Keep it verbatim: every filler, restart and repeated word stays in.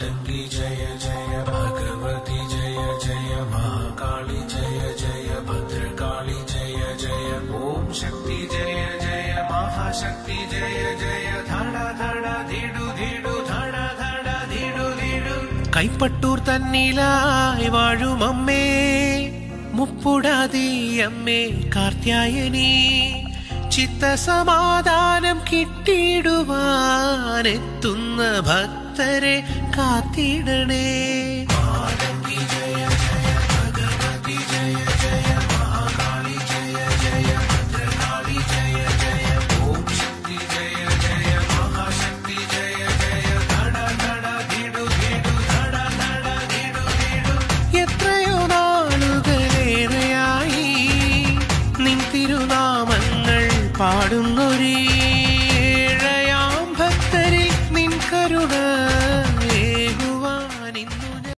मातंगी जय जय भगवती जय जय महाकाली जय जय भद्रकाली जय जय ओम शक्ति जय जय महाशक्ति जय जय धड़ा धड़ा धीडु धीडु धड़ा धड़ा धीडु धीडु കൈപ്പട്ടൂർ തന്നിലായി വാഴും അമ്മേ മുപ്പുടാതി അമ്മേ കാർത്യായനി ചിത്തസമാധാനം കിട്ടിയിടുവാനെത്തുന്ന ഭക്തരെ കാത്തിടണേ. മാതംഗി ജയ ജയ ഭഗവതി ജയ ജയ മഹാകാളി ജയ ജയ ഭദ്രകാളി ജയ ജയ ഓം ശക്തി ജയ ജയ മഹാശക്തി ജയ ജയ ധട ധട ധീടു ധീടു ധട ധട ധീടു ധീടു. എത്രയോ നാളുകളേറെയായി നിൻ തിരുനാമങ്ങൾ പാടുന്നു